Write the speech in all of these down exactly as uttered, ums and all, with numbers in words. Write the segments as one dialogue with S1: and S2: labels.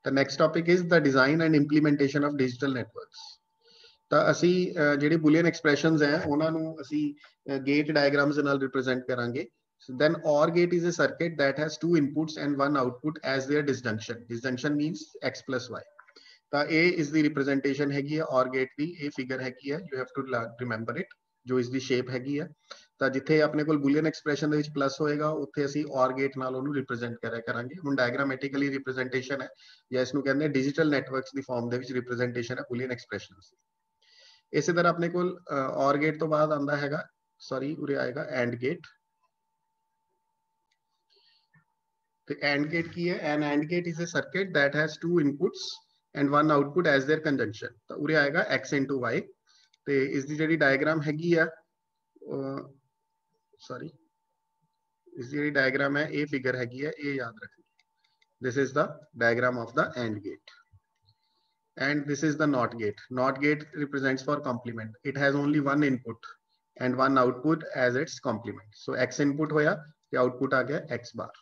S1: The next topic is the design and implementation of digital networks. ਤਾਂ ਅਸੀਂ ਜਿਹੜੇ boolean expressions ਹੈ ਉਹਨਾਂ ਨੂੰ ਅਸੀਂ ਗੇਟ ਡਾਇਗਰਾਮਸ ਨਾਲ ਰਿਪਰੈਜ਼ੈਂਟ ਕਰਾਂਗੇ. So then OR gate is a circuit that has two inputs and one output as their disjunction. Disjunction means x plus y. ਤਾਂ ਇਹ ਇਸ ਦੀ ਰਿਪਰੈਜ਼ੈਂਟੇਸ਼ਨ ਹੈਗੀ ਹੈ OR gate ਦੀ. ਇਹ ਫਿਗਰ ਹੈਗੀ ਹੈ, you have to remember it, ਜੋ ਇਸ ਦੀ ਸ਼ੇਪ ਹੈਗੀ ਹੈ. ਤਾਂ ਜਿੱਥੇ ਆਪਣੇ ਕੋਲ ਬੂਲੀਅਨ ਐਕਸਪ੍ਰੈਸ਼ਨ ਦੇ ਵਿੱਚ ਪਲੱਸ ਹੋਏਗਾ ਉੱਥੇ ਅਸੀਂ OR gate ਨਾਲ ਉਹਨੂੰ ਰਿਪਰੈਜ਼ੈਂਟ ਕਰਿਆ ਕਰਾਂਗੇ. ਹੁਣ ਡਾਇਗਰਾਮੈਟਿਕਲੀ ਰਿਪਰੈਜ਼ੈਂਟੇਸ਼ਨ ਹੈ ਜਾਂ ਇਸ ਨੂੰ ਕਹਿੰਦੇ ਡਿਜੀਟਲ ਨੈਟਵਰਕਸ ਦੀ ਫਾਰਮ ਦੇ ਵਿੱਚ ਰਿਪਰੈਜ਼ੈਂਟੇਸ਼ਨ ਹੈ ਬੂਲੀਅਨ ਐਕਸਪ੍ਰੈਸ਼ਨਸ. ਇਸੇ ਤਰ੍ਹਾਂ ਆਪਣੇ ਕੋਲ OR gate ਤੋਂ ਬਾਅਦ ਆਉਂਦਾ ਹੈਗਾ, ਸੌਰੀ ਉਰੇ ਆਏਗਾ AND gate. The AND gate ਕੀ ਹੈ? An AND gate is a circuit that has two inputs and one output as their conjunction. ਤਾਂ ਉਰੇ ਆਏਗਾ x into y. ਤੇ ਇਸ ਦੀ ਜਿਹੜੀ ਡਾਇਗਰਾਮ ਹੈਗੀ ਆ, ਸੌਰੀ ਇਸ ਦੀ ਜਿਹੜੀ ਡਾਇਗਰਾਮ ਹੈ ਇਹ ਫਿਗਰ ਹੈਗੀ ਹੈ, ਇਹ ਯਾਦ ਰੱਖਣੀ. This is the diagram of the AND gate. And this is the NOT gate. NOT gate represents for complement. It has only one input and one output as its complement. So x input hoya, the output aa gaya x bar.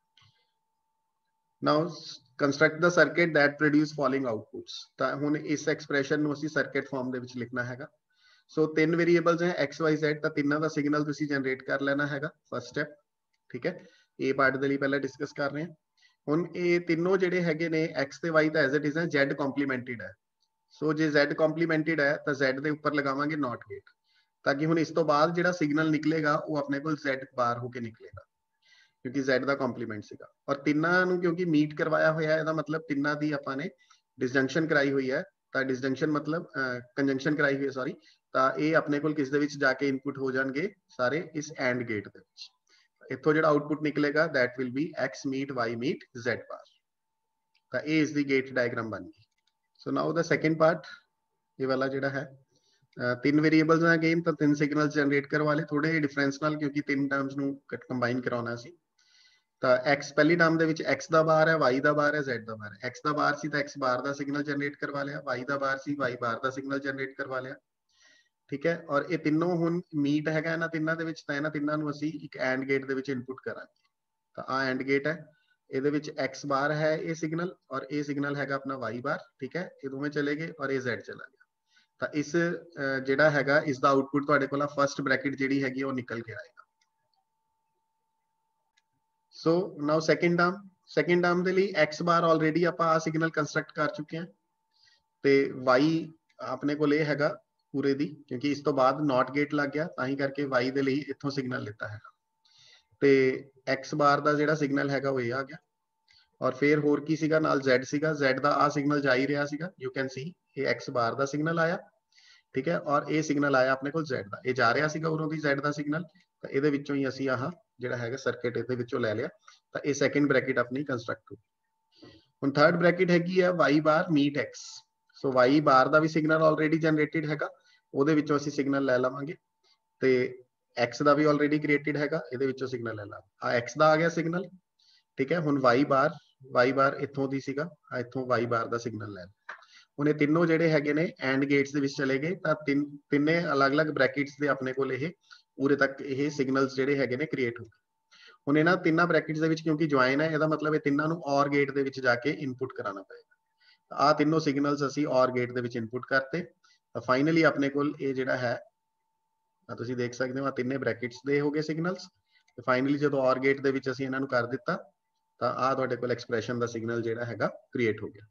S1: Now construct the circuit that produce following outputs. ਤਾਂ ਹੁਣ ਇਸ expression ਨੂੰ ਅਸੀਂ circuit farm ਦੇ ਵਿੱਚ ਲਿਖਣਾ ਹੈਗਾ. ਸੋ ਤਿੰਨ ਵੇਰੀਏਬਲਸ ਹੈ x y z, ਤਾਂ ਤਿੰਨਾਂ ਦਾ ਸਿਗਨਲ ਤੁਸੀਂ ਜਨਰੇਟ ਕਰ ਲੈਣਾ ਹੈਗਾ ਫਸਟ ਸਟੈਪ. ਠੀਕ ਹੈ, ਇਹ ਪਾਰਟ ਦੇ ਲਈ ਪਹਿਲਾਂ ਡਿਸਕਸ ਕਰ ਰਹੇ ਹਾਂ. ਹੁਣ ਇਹ ਤਿੰਨੋਂ ਜਿਹੜੇ ਹੈਗੇ ਨੇ x ਤੇ y ਤਾਂ ਐਜ਼ ਇਟ ਇਜ਼ ਹੈ, z ਕੰਪਲੀਮੈਂਟਡ ਹੈ. ਸੋ ਜੇ z ਕੰਪਲੀਮੈਂਟਡ ਹੈ ਤਾਂ z ਦੇ ਉੱਪਰ ਲਗਾਵਾਂਗੇ ਨੋਟ ਗੇਟ, ਤਾਂ ਕਿ ਹੁਣ ਇਸ ਤੋਂ ਬਾਅਦ ਜਿਹੜਾ ਸਿਗਨਲ ਨਿਕਲੇਗਾ ਉਹ ਆਪਣੇ ਕੋਲ z ਬਾਰ ਹੋ ਕੇ ਨਿਕਲੇਗਾ, ਕਿਉਂਕਿ z ਦਾ ਕੰਪਲੀਮੈਂਟ ਸੀਗਾ. ਔਰ ਤਿੰਨਾਂ ਨੂੰ ਕਿਉਂਕਿ ਮੀਟ ਕਰਵਾਇਆ ਹੋਇਆ, ਇਹਦਾ ਮਤਲਬ ਤਿੰਨਾਂ ਦੀ ਆਪਾਂ ਨੇ ਡਿਸਜੰਕਸ਼ਨ ਕਰਾਈ ਹੋਈ ਹੈ. ਤਾਂ ਡਿਸਜੰਕਸ਼ਨ ਮਤਲਬ ਕੰਜੰਕਸ਼ਨ ਕਰਾਈ ਹੋਈ ਹੈ, ਸੌਰੀ. ਤਾਂ ਇਹ ਆਪਣੇ ਕੋਲ ਕਿਸ ਦੇ ਵਿੱਚ ਜਾ ਕੇ ਇਨਪੁਟ ਹੋ ਜਾਣਗੇ ਸਾਰੇ, ਇਸ ਐਂਡ ਗੇਟ ਦੇ ਵਿੱਚ. ਇੱਥੋਂ ਜਿਹੜਾ ਆਊਟਪੁੱਟ ਨਿਕਲੇਗਾ that will be x meet y meet z bar. ਤਾਂ ਇਹ ਇਸ ਦੀ ਗੇਟ ਡਾਇਗਰਾਮ ਬਣ ਗਈ. ਸੋ ਨਾਓ ਦਾ ਸੈਕੰਡ ਪਾਰਟ, ਇਹ ਵਾਲਾ ਜਿਹੜਾ ਹੈ, ਤਿੰਨ ਵੇਰੀਏਬਲਸ ਹੈ ਅਗੇਨ, ਤਾਂ ਤਿੰਨ ਸਿਗਨਲਸ ਜਨਰੇਟ ਕਰਵਾ ਲਏ ਥੋੜੇ ਜਿਹੇ ਡਿਫਰੈਂਸ ਨਾਲ, ਕਿਉਂਕਿ ਤਿੰਨ ਟਰਮਸ ਨੂੰ ਕੰਬਾਈਨ ਕਰਾਉਣਾ ਸੀ. ਤਾਂ x ਪਹਿਲੀ ਟਰਮ ਦੇ ਵਿੱਚ x ਦਾ ਬਾਰ ਹੈ, y ਦਾ ਬਾਰ ਹੈ, z ਦਾ ਬਾਰ ਹੈ. x ਦਾ ਬਾਰ ਸੀ ਤਾਂ x ਬਾਰ ਦਾ ਸਿਗਨਲ ਜਨਰੇਟ ਕਰਵਾ ਲਿਆ, y ਦਾ ਬਾਰ ਸੀ y ਬਾਰ ਦਾ ਸਿਗਨਲ ਜਨਰੇਟ ਕਰਵਾ ਲਿਆ. ਠੀਕ ਹੈ, ਔਰ ਇਹ ਤਿੰਨੋਂ ਹੁਣ ਮੀਟ ਹੈਗਾ ਇਹਨਾਂ ਤਿੰਨਾਂ ਦੇ ਵਿੱਚ, ਤਾਂ ਇਹਨਾਂ ਤਿੰਨਾਂ ਨੂੰ ਅਸੀਂ ਇੱਕ ਐਂਡ ਗੇਟ ਦੇ ਵਿੱਚ ਇਨਪੁਟ ਕਰਾਂਗੇ. ਤਾਂ ਆ ਐਂਡ ਗੇਟ ਹੈ, ਇਹਦੇ ਵਿੱਚ x ਬਾਰ ਹੈ ਇਹ ਸਿਗਨਲ, ਔਰ ਇਹ ਸਿਗਨਲ ਹੈਗਾ ਆਪਣਾ y ਬਾਰ. ਠੀਕ ਹੈ, ਇਹ ਦੋਵੇਂ ਚਲੇ ਗਏ ਔਰ ਇਹ z ਚਲਾ ਗਿਆ. ਤਾਂ ਇਸ ਜਿਹੜਾ ਹੈਗਾ ਇਸ ਦਾ ਆਊਟਪੁੱਟ ਤੁਹਾਡੇ ਕੋਲ ਫਸਟ ਬ੍ਰੈਕਟ ਜਿਹੜੀ ਹੈਗੀ ਉਹ ਨਿਕਲ ਕੇ ਆਏਗਾ. So now second term, second term ਦੇ ਲਈ x ਬਾਰ ਆਲਰੇਡੀ ਆਪਾਂ ਆ ਸਿਗਨਲ ਕੰਸਟਰਕਟ ਕਰ ਚੁੱਕੇ ਹਾਂ, ਤੇ y ਆਪਣੇ ਕੋਲ ਇਹ ਹੈਗਾ ਪੂਰੇ ਦੀ, ਕਿਉਂਕਿ ਇਸ ਤੋਂ ਬਾਅਦ ਨੋਟ ਗੇਟ ਲੱਗ ਗਿਆ, ਤਾਂ ਹੀ ਕਰਕੇ y ਦੇ ਲਈ ਇੱਥੋਂ ਸਿਗਨਲ ਲਿੱਤਾ ਹੈਗਾ. ਤੇ x ਬਾਰ ਦਾ ਜਿਹੜਾ ਸਿਗਨਲ ਹੈਗਾ ਉਹ ਇਹ ਆ ਗਿਆ. ਔਰ ਫਿਰ ਹੋਰ ਕੀ ਸੀਗਾ ਨਾਲ, z ਸੀਗਾ. z ਦਾ ਆ ਸਿਗਨਲ ਜਾ ਹੀ ਰਿਹਾ ਸੀਗਾ, ਯੂ ਕੈਨ ਸੀ ਇਹ x ਬਾਰ ਦਾ ਸਿਗਨਲ ਆਇਆ. ਠੀਕ ਹੈ, ਔਰ ਇਹ ਸਿਗਨਲ ਆਇਆ ਆਪਣੇ ਕੋਲ z ਦਾ, ਇਹ ਜਾ ਰਿਹਾ ਸੀਗਾ ਉਰੋਂ ਦੀ z ਦਾ ਸਿਗਨਲ. ਤਾਂ ਇਹਦੇ ਵਿੱਚੋਂ ਹੀ ਅਸੀਂ ਆਹ ਜਿਹੜਾ ਹੈਗਾ ਸਰਕਟ ਇਹਦੇ ਵਿੱਚੋਂ ਲੈ ਲਿਆ. ਤਾਂ ਇਹ ਸੈਕਿੰਡ ਬ੍ਰੈਕਟ ਆਪਣੀ ਕੰਸਟਰਕਟ ਹੋ ਗਈ. ਹੁਣ ਥਰਡ ਬ੍ਰੈਕਟ ਹੈਗੀ ਹੈ y bar meet x. So y bar ਦਾ ਵੀ ਸਿਗਨਲ ਆਲਰੇਡੀ ਜਨਰੇਟਡ ਹੈਗਾ, ਉਹਦੇ ਵਿੱਚੋਂ ਅਸੀਂ ਸਿਗਨਲ ਲੈ ਲਵਾਂਗੇ. ਤੇ x ਦਾ ਵੀ ਆਲਰੇਡੀ ਕ੍ਰੀਏਟਡ ਹੈਗਾ, ਇਹਦੇ ਵਿੱਚੋਂ ਸਿਗਨਲ ਲੈ ਲਾਂਗੇ. ਆ x ਦਾ ਆ ਗਿਆ ਸਿਗਨਲ. ਠੀਕ ਹੈ, ਹੁਣ y ਬਾਰ, y ਬਾਰ ਇੱਥੋਂ ਦੀ ਸੀਗਾ, ਆ ਇੱਥੋਂ y ਬਾਰ ਦਾ ਸਿਗਨਲ ਲੈ ਲਿਆ. ਹੁਣ ਇਹ ਤਿੰਨੋਂ ਜਿਹੜੇ ਹੈਗੇ ਨੇ ਐਂਡ ਗੇਟਸ ਦੇ ਵਿੱਚ ਚਲੇ ਗਏ, ਤਾਂ ਤਿੰਨ ਤਿੰਨੇ ਅਲੱਗ-ਅਲੱਗ ਬ੍ਰੈਕਟਸ ਦੇ ਆਪਣੇ ਕੋਲ ਇਹ ਪੂਰੇ ਤੱਕ ਇਹ ਸਿਗਨਲਸ ਜਿਹੜੇ ਹੈਗੇ ਨੇ ਕ੍ਰੀਏਟ ਹੋ ਗਏ. ਹੁਣ ਇਹਨਾਂ ਤਿੰਨਾਂ ਬ੍ਰੈਕਟਸ ਦੇ ਵਿੱਚ ਕਿਉਂਕਿ ਜੁਆਇਨ ਹੈ, ਇਹਦਾ ਮਤਲਬ ਇਹ ਤਿੰਨਾਂ ਨੂੰ ਔਰ ਗੇਟ ਦੇ ਵਿੱਚ ਜਾ ਕੇ ਇਨਪੁਟ ਕਰਾਉਣਾ ਪਏਗਾ. ਆ ਤਿੰਨੋਂ ਸਿਗਨਲਸ ਅਸੀਂ ਔਰ ਗੇਟ ਦੇ ਵਿੱਚ ਇਨਪੁਟ ਕਰਤੇ. ਤਾਂ ਫਾਈਨਲੀ ਆਪਣੇ ਕੋਲ ਇਹ ਜਿਹੜਾ ਹੈ, ਤੁਸੀਂ ਦੇਖ ਸਕਦੇ ਹੋ ਆ ਤਿੰਨੇ ਬ੍ਰੈਕਟਸ ਦੇ ਹੋ ਗਏ ਸਿਗਨਲਸ. ਤੇ ਫਾਈਨਲੀ ਜਦੋਂ ਔਰ ਗੇਟ ਦੇ ਵਿੱਚ ਅਸੀਂ ਇਹਨਾਂ ਨੂੰ ਕਰ ਦਿੱਤਾ, ਤਾਂ ਆ ਤੁਹਾਡੇ ਕੋਲ ਐਕਸਪ੍ਰੈਸ਼ਨ ਦਾ ਸਿਗਨਲ ਜਿਹੜਾ ਹੈਗਾ ਕ੍ਰੀਏਟ ਹੋ ਗਿਆ.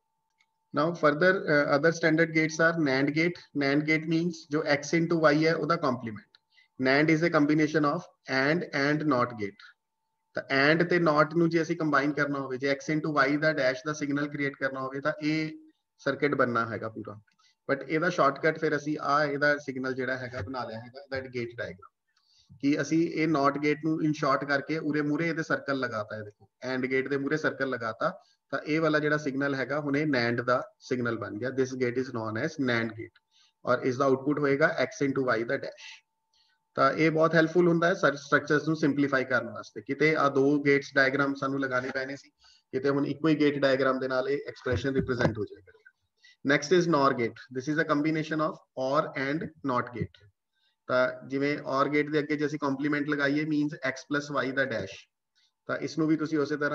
S1: Now further other standard gates are NAND gate. NAND gate means ਜੋ x into y ਹੈ ਉਹਦਾ complement. NAND is a combination of AND and NOT gate. ਤਾਂ AND ਤੇ NOT ਨੂੰ ਜੇ ਅਸੀਂ ਕੰਬਾਈਨ ਕਰਨਾ ਹੋਵੇ, ਜੇ x into y ਦਾ ਡੈਸ਼ ਦਾ ਸਿਗਨਲ ਕ੍ਰੀਏਟ ਕਰਨਾ ਹੋਵੇ, ਤਾਂ ਇਹ ਸਰਕਟ ਬਣਨਾ ਹੈਗਾ ਪੂਰਾ. ਬਟ ਇਹਦਾ ਸ਼ਾਰਟਕਟ ਫਿਰ ਅਸੀਂ ਆ ਇਹਦਾ ਸਿਗਨਲ ਜਿਹੜਾ ਹੈਗਾ ਬਣਾ ਲਿਆ ਹੈਗਾ ਦੈਟ ਗੇਟ ਡਾਇਗਰਾਮ, ਕਿ ਅਸੀਂ ਇਹ ਨੋਟ ਗੇਟ ਨੂੰ ਇਨ ਸ਼ਾਰਟ ਕਰਕੇ ਉਰੇ ਮੂਰੇ ਇਹਦੇ ਸਰਕਲ ਲਗਾਤਾ. ਇਹ ਦੇਖੋ ਐਂਡ ਗੇਟ ਦੇ ਮੂਰੇ ਸਰਕਲ ਲਗਾਤਾ, ਤਾਂ ਇਹ ਵਾਲਾ ਜਿਹੜਾ ਸਿਗਨਲ ਹੈਗਾ ਹੁਣ ਇਹ NAND ਦਾ ਸਿਗਨਲ ਬਣ ਗਿਆ. This gate is known as NAND gate, ਔਰ ਇਸ ਦਾ ਆਊਟਪੁੱਟ ਹੋਏਗਾ x into y ਦਾ ਡੈਸ਼. ਤਾਂ ਇਹ ਬਹੁਤ ਹੈਲਪਫੁਲ ਹੁੰਦਾ ਹੈ ਸਟਰਕਚਰਸ ਨੂੰ ਸਿੰਪਲੀਫਾਈ ਕਰਨ ਵਾਸਤੇ. ਕਿਤੇ ਆ ਦੋ ਗੇਟਸ ਡਾਇਗਰਾਮ ਸਾਨੂੰ ਲਗਾਣੇ ਪੈਣੇ ਸੀ, ਕਿਤੇ ਹੁਣ ਇੱਕੋ ਹੀ ਗੇਟ ਡਾਇਗਰਾਮ ਦੇ ਨਾਲ ਇਹ ਐਕਸਪ੍ਰੈਸ਼ਨ ਰਿਪਰੈਜ਼ੈਂਟ ਹੋ ਜਾਏਗਾ. Next is NOR gate. This is a combination of OR and NOT gate. ਤਾਂ ਜਿਵੇਂ OR ਗੇਟ ਦੇ ਅੱਗੇ ਜੇ ਅਸੀਂ ਕੰਪਲੀਮੈਂਟ ਲਗਾਈਏ ਮੀਨਸ x plus y ਦਾ ਡੈਸ਼, ਤਾਂ ਇਸ ਨੂੰ ਵੀ ਤੁਸੀਂ ਉਸੇ ਤਰ੍ਹਾਂ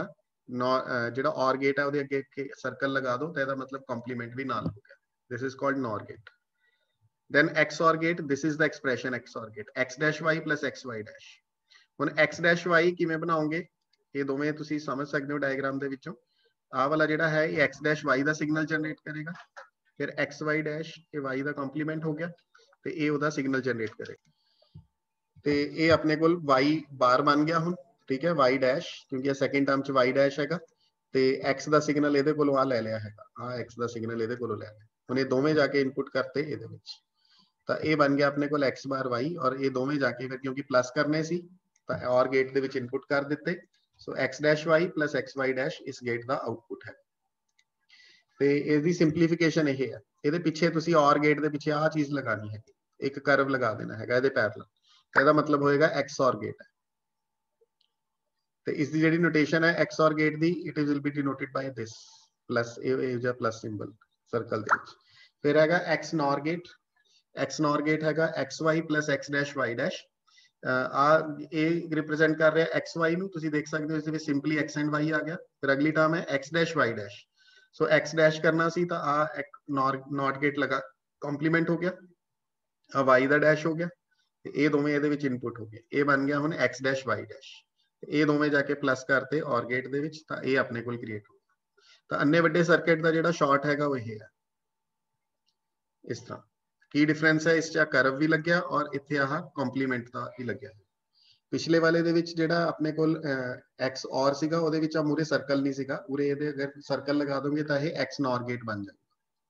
S1: ਜਿਹੜਾ ਔਰ ਗੇਟ ਹੈ ਉਹਦੇ ਅੱਗੇ ਅੱਗੇ ਸਰਕਲ ਲਗਾ ਦਿਓ ਤਾਂ ਇਹਦਾ ਮਤਲਬ ਕੰਪਲੀਮੈਂਟ ਵੀ ਨਾਲ ਹੋ ਗਿਆ। This is called NOR gate. then X O R gate, this is the expression X O R gate, x dash y plus x y dash। ਹੁਣ x dash y ਕਿਵੇਂ ਬਣਾਓਗੇ, ਇਹ ਦੋਵੇਂ ਤੁਸੀਂ ਸਮਝ ਸਕਦੇ ਹੋ ਡਾਇਗਰਾਮ ਦੇ ਵਿੱਚੋਂ। ਆਹ ਵਾਲਾ ਜਿਹੜਾ ਹੈ ਇਹ x dash y ਦਾ ਸਿਗਨਲ ਜਨਰੇਟ ਕਰੇਗਾ, ਫਿਰ x y dash ਇਹ y ਦਾ ਕੰਪਲੀਮੈਂਟ ਹੋ ਗਿਆ ਤੇ ਇਹ ਉਹਦਾ ਸਿਗਨਲ ਜਨਰੇਟ ਕਰੇਗਾ। ਤੇ ਇਹ ਆਪਣੇ ਕੋਲ y ਬਾਰ ਬਣ ਗਿਆ ਹੁਣ, ਠੀਕ ਹੈ, y dash, ਕਿਉਂਕਿ ਇਹ ਸੈਕੰਡ ਟਰਮ ਚ y dash ਹੈਗਾ ਤੇ x ਦਾ ਸਿਗਨਲ ਇਹਦੇ ਕੋਲੋਂ ਆ ਲੈ ਲਿਆ ਹੈਗਾ, ਆ x ਦਾ ਸਿਗਨਲ ਇਹਦੇ ਕੋਲੋਂ ਲੈ ਲਿਆ। ਹੁਣ ਇਹ ਦੋਵੇਂ ਜਾ ਕੇ ਇਨਪੁਟ ਕਰਤੇ ਇਹਦੇ ਵਿੱਚ, ਤਾਂ ਇਹ ਬਣ ਗਿਆ ਆਪਣੇ ਕੋਲ x ਬਾਰ y, ਔਰ ਇਹ ਦੋਵੇਂ ਜਾ ਕੇ ਫਿਰ ਕਿਉਂਕਿ ਪਲੱਸ ਕਰਨੇ ਸੀ ਤਾਂ ਔਰ ਗੇਟ ਦੇ ਵਿੱਚ ਇਨਪੁਟ ਕਰ ਦਿੱਤੇ। So x dash y plus x y dash ਇਸ ਗੇਟ ਦਾ ਆਊਟਪੁੱਟ ਹੈ। ਤੇ ਇਹਦੀ ਸਿੰਪਲੀਫਿਕੇਸ਼ਨ ਇਹ ਹੈ, ਇਹਦੇ ਪਿੱਛੇ ਤੁਸੀਂ ਔਰ ਗੇਟ ਦੇ ਪਿੱਛੇ ਆਹ ਚੀਜ਼ ਲਗਾਣੀ ਹੈ, ਇੱਕ ਕਰਵ ਲਗਾ ਦੇਣਾ ਹੈਗਾ ਇਹਦੇ ਪੈਰਲਲ, ਇਹਦਾ ਮਤਲਬ ਹੋਏਗਾ x ਔਰ ਗੇਟ ਹੈ। ਤੇ ਇਸ ਦੀ ਜਿਹੜੀ ਨੋਟੇਸ਼ਨ ਹੈ x ਔਰ ਗੇਟ ਦੀ, it will be denoted by this plus, ਇਹ ਜਿਹੜਾ ਪਲੱਸ ਸਿੰਬਲ ਸਰਕਲ ਦੇ ਵਿੱਚ। ਫਿਰ ਹੈਗਾ x NOR gate, x NOR gate ਹੈਗਾ xy plus x dash y dash। ਆ ਇਹ ਰਿਪਰੈਜ਼ੈਂਟ ਕਰ ਰਿਹਾ xy ਨੂੰ, ਤੁਸੀਂ ਦੇਖ ਸਕਦੇ ਹੋ ਇਸ ਦੇ ਵਿੱਚ ਸਿੰਪਲੀ x and y ਆ ਗਿਆ। ਫਿਰ ਅਗਲੀ ਟਰਮ ਹੈ x dash y dash। ਸੋ x dash ਕਰਨਾ ਸੀ ਤਾਂ ਆ ਨੋਰ ਨੋਟ ਗੇਟ ਲਗਾ ਕੰਪਲੀਮੈਂਟ ਹੋ ਗਿਆ, ਆ y ਦਾ ਡੈਸ਼ ਹੋ ਗਿਆ ਤੇ ਇਹ ਦੋਵੇਂ ਇਹਦੇ ਵਿੱਚ ਇਨਪੁਟ ਹੋ ਗਏ। ਇਹ ਬਣ ਗਿਆ ਹੁਣ x dash y dash, ਇਹ ਦੋਵੇਂ ਜਾ ਕੇ ਪਲੱਸ ਕਰਤੇ ਔਰ ਗੇਟ ਦੇ ਵਿੱਚ, ਤਾਂ ਇਹ ਆਪਣੇ ਕੋਲ ਕ੍ਰੀਏਟ ਹੋ ਗਿਆ। ਤਾਂ ਅੰਨੇ ਵੱਡੇ ਸਰਕਟ ਦਾ ਜਿਹੜਾ ਸ਼ਾਰਟ ਹੈਗਾ ਉਹ ਇਹ ਹੈ ਇਸ ਤਰ੍ਹਾਂ। ਕੀ ਡਿਫਰੈਂਸ ਹੈ ਇਸ ਚ, ਕਰਵ ਵੀ ਲੱਗਿਆ ਔਰ ਇੱਥੇ ਆਹ ਕੰਪਲੀਮੈਂਟ ਦਾ ਵੀ ਲੱਗਿਆ। ਪਿਛਲੇ ਵਾਲੇ ਦੇ ਵਿੱਚ ਜਿਹੜਾ ਆਪਣੇ ਕੋਲ x ਔਰ ਸੀਗਾ ਉਹਦੇ ਵਿੱਚ ਆ ਮੂਰੇ ਸਰਕਲ ਨਹੀਂ ਸੀਗਾ, ਉਰੇ ਇਹਦੇ ਅਗਰ ਸਰਕਲ ਲਗਾ ਦੋਗੇ ਤਾਂ ਇਹ x ਨੋਰ ਗੇਟ ਬਣ ਜਾਏਗਾ।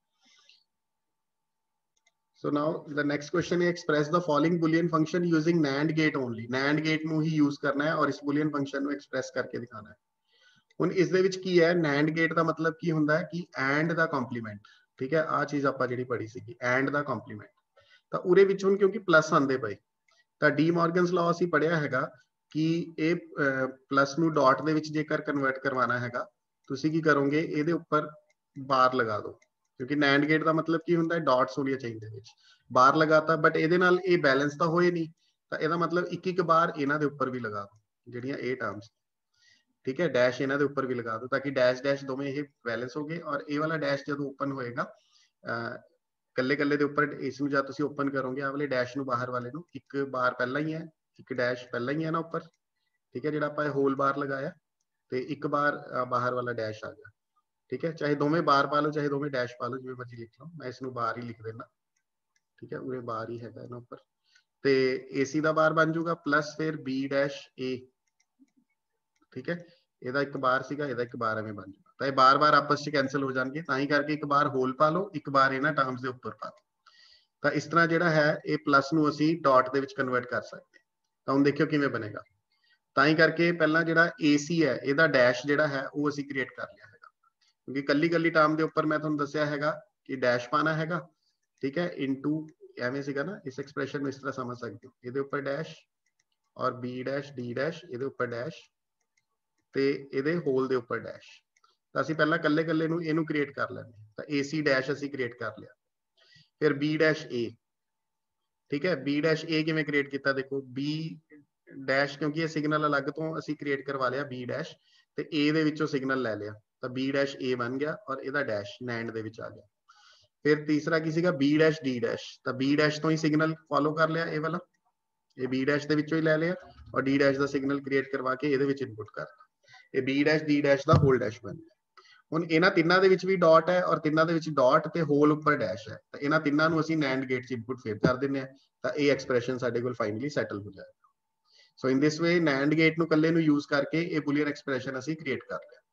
S1: So now the next question ਹੈ express the following Boolean function using NAND gate only. NAND gate ਨੂੰ ਹੀ ਯੂਜ਼ ਕਰਨਾ ਹੈ ਔਰ ਇਸ ਬੂਲੀਅਨ ਫੰਕਸ਼ਨ ਨੂੰ ਐਕਸਪ੍ਰੈਸ ਕਰਕੇ ਦਿਖਾਣਾ ਹੈ। ਹੁਣ ਇਸ ਦੇ ਵਿੱਚ ਕੀ ਹੈ, ਨੈਂਡ ਗੇਟ ਦਾ ਮਤਲਬ ਕੀ ਹੁੰਦਾ ਹੈ ਕਿ ਐਂਡ ਦਾ ਕੰਪਲੀਮੈਂਟ, ਠੀਕ ਹੈ, ਆਹ ਚੀਜ਼ ਆਪਾਂ ਜਿਹੜੀ ਪੜ੍ਹੀ ਸੀਗੀ ਐਂਡ ਦਾ ਕੰਪਲੀਮੈਂਟ। ਤਾਂ ਉਰੇ ਵਿੱਚ ਹੁਣ ਕਿਉਂਕਿ ਪਲੱਸ ਆਉਂਦੇ ਪਏ ਤਾਂ ਡੀ ਮੋਰਗਨਸ ਲਾਅ ਅਸੀਂ ਪੜ੍ਹਿਆ ਹੈਗਾ ਕਿ ਇਹ ਪਲੱਸ ਨੂੰ ਡਾਟ ਦੇ ਵਿੱਚ ਜੇਕਰ ਕਨਵਰਟ ਕਰਵਾਉਣਾ ਹੈਗਾ ਤੁਸੀਂ ਕੀ ਕਰੋਗੇ, ਇਹਦੇ ਉੱਪਰ ਬਾਰ ਲਗਾ ਦਿਓ, ਕਿਉਂਕਿ ਨੈਂਡ ਗੇਟ ਦਾ ਮਤਲਬ ਕੀ ਹੁੰਦਾ ਹੈ ਡਾਟਸ ਹੋਣੀਆਂ ਚਾਹੀਦੀਆਂ ਵਿੱਚ। ਬਾਰ ਲਗਾਤਾ ਬਟ ਇਹਦੇ ਨਾਲ ਇਹ ਬੈਲੈਂਸ ਤਾਂ ਹੋਏ ਨਹੀਂ, ਤਾਂ ਇਹਦਾ ਮਤਲਬ ਇੱਕ ਇੱਕ ਬਾਰ ਇਹਨਾਂ ਦੇ ਉੱਪਰ ਵੀ ਲਗਾ ਦਿਓ ਜਿਹੜੀਆਂ ਇਹ ਟਰਮਸ, ਠੀਕ ਹੈ, ਡੈਸ਼ ਇਹਨਾਂ ਦੇ ਉੱਪਰ ਵੀ ਲਗਾ ਦਿਓ ਤਾਂ ਕਿ ਡੈਸ਼ ਡੈਸ਼ ਦੋਵੇਂ ਇਹ ਬੈਲੈਂਸ ਹੋ ਗਏ। ਔਰ ਇਹ ਵਾਲਾ ਡੈਸ਼ ਜਦੋਂ ਓਪਨ ਹੋਏਗਾ ਕੱਲੇ ਕੱਲੇ ਦੇ ਉੱਪਰ, ਇਸ ਨੂੰ ਜਦ ਤੁਸੀਂ ਓਪਨ ਕਰੋਗੇ ਆਹ ਵਾਲੇ ਡੈਸ਼ ਨੂੰ, ਬਾਹਰ ਵਾਲੇ ਨੂੰ, ਇੱਕ ਬਾਰ ਪਹਿਲਾਂ ਹੀ ਹੈ, ਇੱਕ ਡੈਸ਼ ਪਹਿਲਾਂ ਹੀ ਹੈ ਨਾ ਉੱਪਰ, ਠੀਕ ਹੈ, ਜਿਹੜਾ ਆਪਾਂ ਹੋਲ ਬਾਰ ਲਗਾਇਆ ਤੇ ਇੱਕ ਬਾਰ ਬਾਹਰ ਵਾਲਾ ਡੈਸ਼ ਆ ਗਿਆ, ਠੀਕ ਹੈ। ਚਾਹੇ ਦੋਵੇਂ ਬਾਰ ਪਾ ਲਓ ਚਾਹੇ ਦੋਵੇਂ ਡੈਸ਼ ਪਾ ਲਓ, ਜਿਵੇਂ ਮਰਜ਼ੀ ਲਿਖ ਲਓ, ਮੈਂ ਇਸ ਨੂੰ ਬਾਰ ਹੀ ਲਿਖ ਦੇਣਾ, ਠੀਕ ਹੈ, ਉਰੇ ਬਾਰ ਹੀ ਹੈਗਾ ਇਹਨਾਂ ਉੱਪਰ। ਤੇ ਏਸੀ ਦਾ ਬਾਰ ਬਣ ਜਾਊਗਾ ਪਲੱਸ ਫਿਰ ਬੀ ਡੈਸ਼ ਏ, ਠੀਕ ਹੈ, ਇਹਦਾ ਇੱਕ ਬਾਰ ਸੀਗਾ ਇਹਦਾ ਇੱਕ ਬਾਰ ਐਵੇਂ ਬਣ ਜਾਊਗਾ। ਤਾਂ ਇਹ ਬਾਰ ਬਾਰ ਆਪਸ ਚ ਕੈਂਸਲ ਹੋ ਜਾਣਗੇ, ਤਾਂ ਹੀ ਕਰਕੇ ਇੱਕ ਬਾਰ ਹੋਲ ਪਾ ਲਓ, ਇੱਕ ਬਾਰ ਇਹਨਾਂ ਟਰਮਸ ਦੇ ਉੱਪਰ ਪਾ ਲਓ। ਤਾਂ ਇਸ ਤਰ੍ਹਾਂ ਜਿਹੜਾ ਹੈ ਇਹ ਪਲੱਸ ਨੂੰ ਅਸੀਂ ਡਾਟ ਦੇ ਵਿੱਚ ਕਨਵਰਟ ਕਰ ਸਕਦੇ ਹਾਂ। ਤਾਂ ਹੁਣ ਦੇਖਿਓ ਕਿਵੇਂ ਬਣੇਗਾ। ਤਾਂ ਹੀ ਕਰਕੇ ਪਹਿਲਾਂ ਜਿਹੜਾ ਏਸੀ ਹੈ ਇਹਦਾ ਡੈਸ਼ ਜਿਹੜਾ ਹੈ ਉਹ ਅਸੀਂ ਕ੍ਰੀਏਟ ਕਰ ਲਿਆ ਹੈਗਾ, ਕਿਉਂਕਿ ਕੱਲੀ ਕੱਲੀ ਟਰਮ ਦੇ ਉੱਪਰ ਮੈਂ ਤੁਹਾਨੂੰ ਦੱਸਿਆ ਹੈਗਾ ਕਿ ਡੈਸ਼ ਪਾਣਾ ਹੈਗਾ, ਠੀਕ ਹੈ, ਇਨਟੂ ਐਵੇਂ ਸੀਗਾ ਨਾ, ਇਸ ਐਕਸਪ੍ਰੈਸ਼ਨ ਨੂੰ ਇਸ ਤਰ੍ਹਾਂ ਸਮਝ ਸਕਦੇ ਹੋ, ਇਹਦੇ ਉੱਪਰ ਡੈਸ਼ ਔਰ ਬੀ ਡੈਸ਼ ਡੀ ਡੈਸ਼, ਇਹਦੇ ਉੱਪਰ ਡੈਸ਼ ਤੇ ਇਹਦੇ ਹੋਲ ਦੇ ਉੱਪਰ ਡੈਸ਼। ਤਾਂ ਅਸੀਂ ਪਹਿਲਾਂ ਕੱਲੇ ਕੱਲੇ ਨੂੰ ਇਹਨੂੰ ਕ੍ਰੀਏਟ ਕਰ ਲੈਂਦੇ, ਤਾਂ ਏਸੀ ਡੈਸ਼ ਅਸੀਂ ਕ੍ਰੀਏਟ ਕਰ ਲਿਆ। ਫਿਰ ਬੀ ਡੈਸ਼ ਏ, ਠੀਕ ਹੈ, ਬੀ ਡੈਸ਼ ਏ ਕਿਵੇਂ ਕ੍ਰੀਏਟ ਕੀਤਾ, ਦੇਖੋ ਬੀ ਡੈਸ਼ ਕਿਉਂਕਿ ਇਹ ਸਿਗਨਲ ਅਲੱਗ ਤੋਂ ਅਸੀਂ ਕ੍ਰੀਏਟ ਕਰਵਾ ਲਿਆ ਬੀ ਡੈਸ਼, ਤੇ ਏ ਦੇ ਵਿੱਚੋਂ ਸਿਗਨਲ ਲੈ ਲਿਆ ਤਾਂ ਬੀ ਡੈਸ਼ ਏ ਬਣ ਗਿਆ ਔਰ ਇਹਦਾ ਡੈਸ਼ ਨੈਂਡ ਦੇ ਵਿੱਚ ਆ ਗਿਆ। ਫਿਰ ਤੀਸਰਾ ਕੀ ਸੀਗਾ, ਬੀ ਡੈਸ਼ ਡੀ ਡੈਸ਼, ਤਾਂ ਬੀ ਡੈਸ਼ ਤੋਂ ਹੀ ਸਿਗਨਲ ਫੋਲੋ ਕਰ ਲਿਆ ਇਹ ਵਾਲਾ, ਇਹ ਬੀ ਡੈਸ਼ ਦੇ ਵਿੱਚੋਂ ਹੀ ਲੈ ਲਿਆ ਔਰ ਡੀ ਡੈਸ਼ ਦਾ ਸਿਗਨਲ ਕ੍ਰੀਏਟ ਕਰਵਾ ਕੇ ਇਹਦੇ ਵਿੱਚ ਇਨਪੁਟ ਕਰਤਾ, ਇਹ ਬੀ ਡੈਸ਼ ਡੀ ਡੈਸ਼ ਦਾ ਹੋਲ ਡੈਸ਼ ਬਣ ਗਿਆ। ਹੁਣ ਇਹਨਾਂ ਤਿੰਨਾਂ ਦੇ ਵਿੱਚ ਵੀ ਡਾਟ ਹੈ ਔਰ ਤਿੰਨਾਂ ਦੇ ਵਿੱਚ ਡਾਟ ਤੇ ਹੋਲ ਉੱਪਰ ਡੈਸ਼ ਹੈ, ਤਾਂ ਇਹਨਾਂ ਤਿੰਨਾਂ ਨੂੰ ਅਸੀਂ ਨੈਂਡ ਗੇਟ 'ਚ ਇਨਪੁਟ ਫੇਰ ਕਰ ਦਿੰਦੇ ਹਾਂ, ਤਾਂ ਇਹ ਐਕਸਪ੍ਰੈਸ਼ਨ ਸਾਡੇ ਕੋਲ ਫਾਈਨਲੀ ਸੈਟਲ ਹੋ ਜਾਏਗਾ। ਸੋ ਇਨ ਦਿਸ ਵੇ ਨੈਂਡ ਗੇਟ ਨੂੰ ਇਕੱਲੇ ਨੂੰ ਯੂਜ਼ ਕਰਕੇ ਇਹ ਬੂਲੀਅਨ ਐਕਸਪ੍ਰੈਸ਼ਨ ਅਸੀਂ ਕ੍ਰੀਏਟ ਕਰ ਲਿਆ।